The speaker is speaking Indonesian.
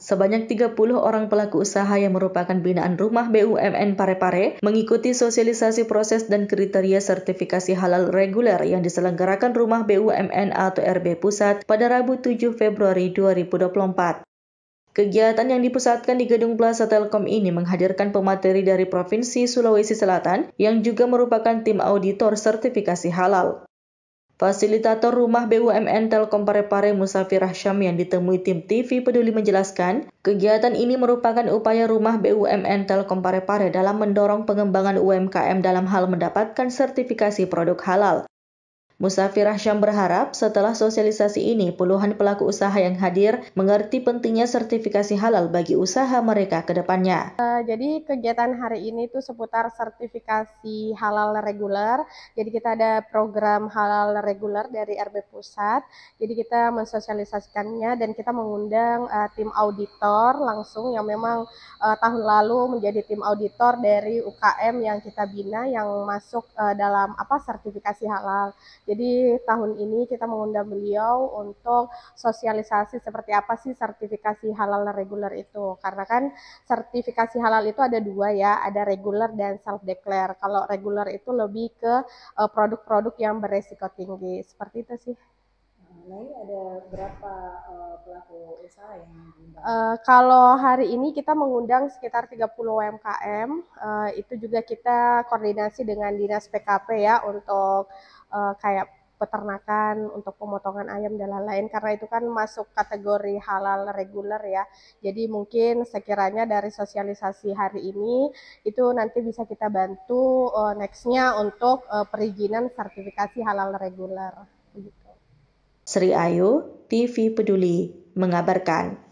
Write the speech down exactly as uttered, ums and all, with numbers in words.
Sebanyak tiga puluh orang pelaku usaha yang merupakan binaan Rumah B U M N Parepare mengikuti sosialisasi proses dan kriteria sertifikasi halal reguler yang diselenggarakan Rumah B U M N atau R B Pusat pada Rabu tujuh Februari dua ribu dua puluh empat. Kegiatan yang dipusatkan di Gedung Plaza Telkom ini menghadirkan pemateri dari Provinsi Sulawesi Selatan yang juga merupakan tim auditor sertifikasi halal. Fasilitator Rumah B U M N Telkom Parepare Musafir Syam yang ditemui tim T V Peduli menjelaskan, kegiatan ini merupakan upaya Rumah B U M N Telkom Parepare dalam mendorong pengembangan U M K M dalam hal mendapatkan sertifikasi produk halal. Musafir Syam berharap setelah sosialisasi ini puluhan pelaku usaha yang hadir mengerti pentingnya sertifikasi halal bagi usaha mereka ke depannya. Uh, jadi kegiatan hari ini tuh seputar sertifikasi halal reguler. Jadi kita ada program halal reguler dari R B Pusat. Jadi kita mensosialisasikannya dan kita mengundang uh, tim auditor langsung yang memang uh, tahun lalu menjadi tim auditor dari U K M yang kita bina yang masuk uh, dalam apa sertifikasi halal. Jadi tahun ini kita mengundang beliau untuk sosialisasi seperti apa sih sertifikasi halal reguler itu. Karena kan sertifikasi halal itu ada dua ya, ada reguler dan self-declare. Kalau reguler itu lebih ke uh, produk-produk yang beresiko tinggi. Seperti itu sih. Nah, ini ada berapa uh, pelaku usaha yang diundang? Uh, kalau hari ini kita mengundang sekitar tiga puluh U M K M. Uh, itu juga kita koordinasi dengan Dinas P K P ya untuk uh, kayak peternakan, untuk pemotongan ayam dan lain-lain, karena itu kan masuk kategori halal reguler ya. Jadi mungkin sekiranya dari sosialisasi hari ini itu nanti bisa kita bantu uh, next-nya untuk uh, perizinan sertifikasi halal reguler. Sri Ayu, T V Peduli mengabarkan.